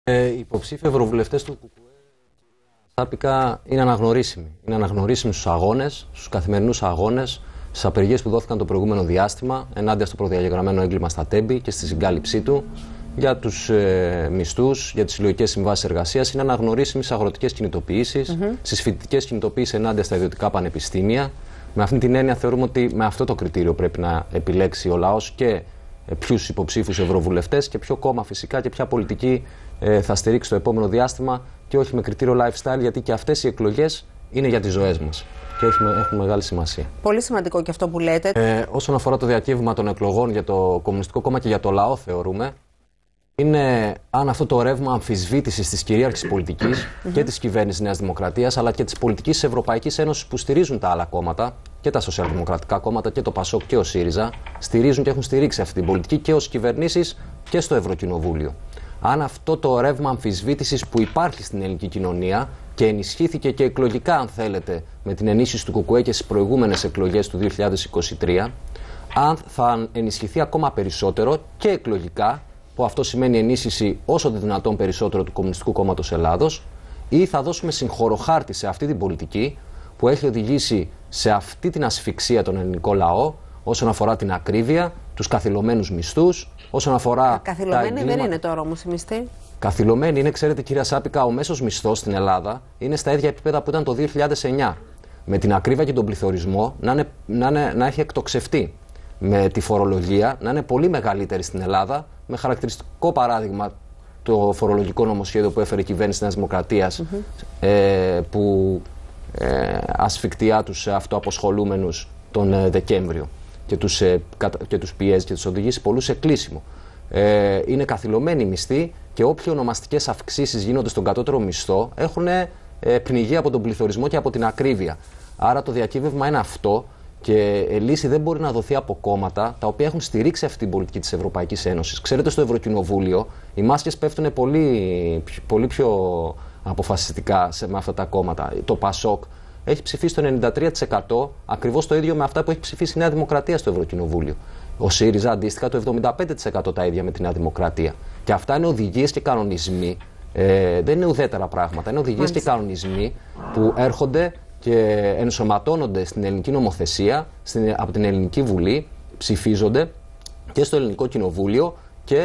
Οι υποψήφοι ευρωβουλευτές του ΚΚΕ σάπικα είναι αναγνωρίσιμοι. Είναι αναγνωρίσιμοι στους αγώνες, στους καθημερινούς αγώνες, στις απεργίες που δόθηκαν το προηγούμενο διάστημα ενάντια στο προδιαγεγραμμένο έγκλημα στα Τέμπη και στη συγκάλυψή του, για τους μισθούς, για τις συλλογικές συμβάσεις εργασίας. Είναι αναγνωρίσιμοι στις αγροτικές κινητοποιήσεις, στις φοιτητικές κινητοποιήσεις ενάντια στα ιδιωτικά πανεπιστήμια. Με αυτή την έννοια θεωρούμε ότι με αυτό το κριτήριο πρέπει να επιλέξει ο λαός και ποιους υποψήφιους ευρωβουλευτές και ποιο κόμμα φυσικά και ποια πολιτική θα στηρίξει το επόμενο διάστημα και όχι με κριτήριο lifestyle, γιατί και αυτές οι εκλογές είναι για τις ζωές μας και έχουν μεγάλη σημασία. Πολύ σημαντικό και αυτό που λέτε. Όσον αφορά το διακύβημα των εκλογών για το Κομμουνιστικό Κόμμα και για το λαό, θεωρούμε, είναι αν αυτό το ρεύμα αμφισβήτησης της κυρίαρχης πολιτικής και της κυβέρνησης Νέας Δημοκρατίας, αλλά και της πολιτικής της Ευρωπαϊκής Ένωσης που στηρίζουν τα άλλα κόμματα, και τα σοσιαλδημοκρατικά κόμματα και το ΠΑΣΟΚ και ο ΣΥΡΙΖΑ, στηρίζουν και έχουν στηρίξει αυτή την πολιτική και ως κυβερνήσεις και στο Ευρωκοινοβούλιο. Αν αυτό το ρεύμα αμφισβήτησης που υπάρχει στην ελληνική κοινωνία και ενισχύθηκε και εκλογικά, αν θέλετε, με την ενίσχυση του ΚΚΕ και στις προηγούμενες εκλογές του 2023, αν θα ενισχυθεί ακόμα περισσότερο και εκλογικά, που αυτό σημαίνει ενίσχυση όσο το δυνατόν περισσότερο του Κομμουνιστικού Κόμματος Ελλάδος, ή θα δώσουμε συγχωροχάρτη σε αυτή την πολιτική που έχει οδηγήσει σε αυτή την ασφυξία τον ελληνικό λαό όσον αφορά την ακρίβεια, τους καθυλωμένους μισθούς, όσον αφορά. Καθυλωμένοι δεν είναι τώρα όμως οι μισθοί. Καθυλωμένοι είναι, ξέρετε κυρία Σάπικα, ο μέσος μισθός στην Ελλάδα είναι στα ίδια επίπεδα που ήταν το 2009. Με την ακρίβεια και τον πληθωρισμό να έχει εκτοξευτεί. Με τη φορολογία να είναι πολύ μεγαλύτερη στην Ελλάδα, με χαρακτηριστικό παράδειγμα το φορολογικό νομοσχέδιο που έφερε η κυβέρνηση Νέας Δημοκρατίας, που ασφικτιά τους αυτοαποσχολούμενους τον Δεκέμβριο και τους πιέζει και τους οδηγήσει πολλούς σε κλείσιμο. Είναι καθυλωμένοι μισθοί και όποιοι ονομαστικές αυξήσεις γίνονται στον κατώτερο μισθό έχουν πνιγεί από τον πληθωρισμό και από την ακρίβεια. Άρα το διακύβευμα είναι αυτό. Και λύση δεν μπορεί να δοθεί από κόμματα τα οποία έχουν στηρίξει αυτή την πολιτική της Ευρωπαϊκής Ένωσης. Ξέρετε, στο Ευρωκοινοβούλιο οι μάσκες πέφτουν πολύ πιο αποφασιστικά με αυτά τα κόμματα. Το ΠΑΣΟΚ έχει ψηφίσει το 93%, ακριβώς το ίδιο με αυτά που έχει ψηφίσει η Νέα Δημοκρατία στο Ευρωκοινοβούλιο. Ο ΣΥΡΙΖΑ αντίστοιχα το 75% τα ίδια με τη Νέα Δημοκρατία. Και αυτά είναι οδηγίες και κανονισμοί. Δεν είναι ουδέτερα πράγματα. Είναι οδηγίες και κανονισμοί που έρχονται και ενσωματώνονται στην ελληνική νομοθεσία, από την Ελληνική Βουλή, ψηφίζονται και στο Ελληνικό Κοινοβούλιο και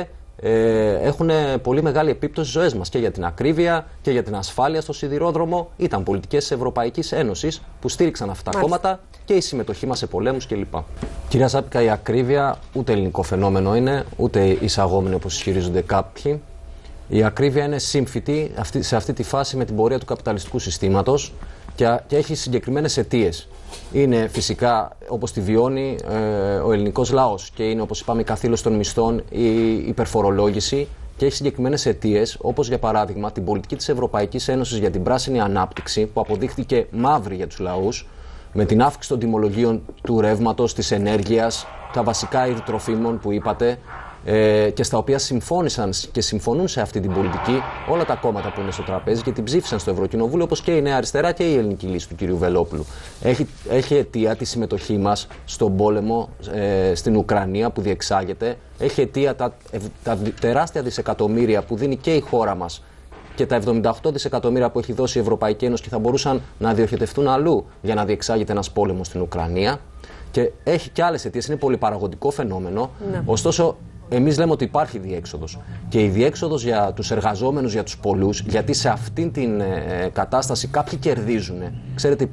έχουν πολύ μεγάλη επίπτωση στις ζωές μας και για την ακρίβεια και για την ασφάλεια στο σιδηρόδρομο. Ήταν πολιτικές της Ευρωπαϊκής Ένωσης που στήριξαν αυτά τα κόμματα και η συμμετοχή μας σε πολέμους κλπ. Κυρία Σάπικα, η ακρίβεια ούτε ελληνικό φαινόμενο είναι, ούτε εισαγόμενη όπως ισχυρίζονται κάποιοι. Η ακρίβεια είναι σύμφυτη σε αυτή τη φάση με την πορεία του καπιταλιστικού συστήματος και έχει συγκεκριμένες αιτίες. Είναι φυσικά όπως τη βιώνει ο ελληνικός λαός και είναι, όπως είπαμε, η καθήλωση των μισθών, η υπερφορολόγηση, και έχει συγκεκριμένες αιτίες, όπως για παράδειγμα την πολιτική της Ευρωπαϊκής Ένωσης για την πράσινη ανάπτυξη που αποδείχθηκε μαύρη για τους λαούς, με την αύξηση των τιμολογίων του ρεύματος, της ενέργειας, τα βασικά είδη τροφίμων που είπατε, και στα οποία συμφώνησαν και συμφωνούν σε αυτή την πολιτική όλα τα κόμματα που είναι στο τραπέζι και την ψήφισαν στο Ευρωκοινοβούλιο, όπως και η Νέα Αριστερά και η Ελληνική Λύση του κ. Βελόπουλου. Έχει αιτία τη συμμετοχή μας στον πόλεμο στην Ουκρανία που διεξάγεται. Έχει αιτία τα τεράστια δισεκατομμύρια που δίνει και η χώρα μας και τα 78 δισεκατομμύρια που έχει δώσει η Ευρωπαϊκή Ένωση και θα μπορούσαν να διοχετευτούν αλλού για να διεξάγεται ένας πόλεμος στην Ουκρανία. Και έχει και άλλες αιτίες. Είναι πολυπαραγωγικό φαινόμενο. Ναι. Ωστόσο, εμείς λέμε ότι υπάρχει διέξοδος. Και η διέξοδος για τους εργαζόμενους, για τους πολλούς, γιατί σε αυτήν την κατάσταση κάποιοι κερδίζουν. Ξέρετε,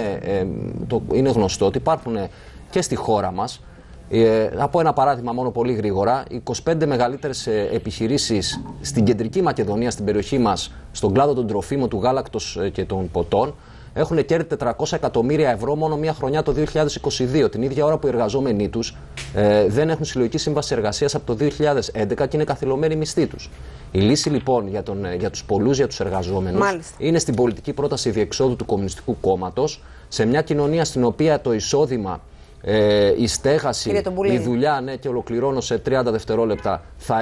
είναι γνωστό ότι υπάρχουν και στη χώρα μας. Θα πω ένα παράδειγμα μόνο πολύ γρήγορα. 25 μεγαλύτερες επιχειρήσεις στην κεντρική Μακεδονία, στην περιοχή μας, στον κλάδο των τροφίμων, του γάλακτος και των ποτών, έχουν κέρδη 400 εκατομμύρια ευρώ μόνο μία χρονιά το 2022, την ίδια ώρα που οι εργαζόμενοι τους δεν έχουν συλλογική σύμβαση εργασίας από το 2011 και είναι καθυλωμένοι οι μισθοί τους. Η λύση λοιπόν για τους πολλούς, για τους εργαζόμενους, είναι στην πολιτική πρόταση διεξόδου του Κομμουνιστικού Κόμματος, σε μια κοινωνία στην οποία το εισόδημα, η στέγαση, η δουλειά, ναι, και ολοκληρώνω σε 30 δευτερόλεπτα,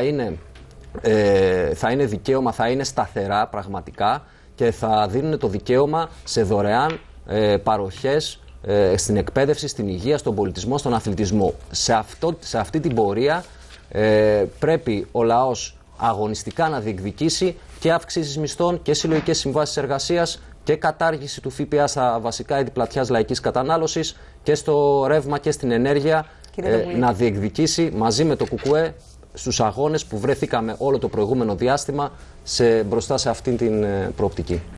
θα είναι δικαίωμα, θα είναι σταθερά πραγματικά, και θα δίνουν το δικαίωμα σε δωρεάν παροχές στην εκπαίδευση, στην υγεία, στον πολιτισμό, στον αθλητισμό. Σε αυτή την πορεία πρέπει ο λαός αγωνιστικά να διεκδικήσει και αυξήσεις μισθών και συλλογικές συμβάσεις εργασίας και κατάργηση του ΦΠΑ στα βασικά είδη πλατιάς λαϊκής κατανάλωσης και στο ρεύμα και στην ενέργεια, να διεκδικήσει μαζί με το ΚΚΕ στους αγώνες που βρεθήκαμε όλο το προηγούμενο διάστημα μπροστά σε αυτήν την προοπτική.